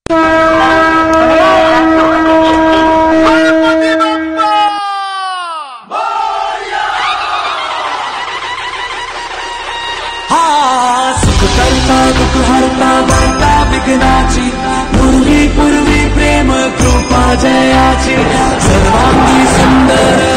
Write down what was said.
सुख करता दुख हरता वार्ता विघ्नाची पूर्वी पूर्वी प्रेम कृपा जयाची सर्वांगी सुंदर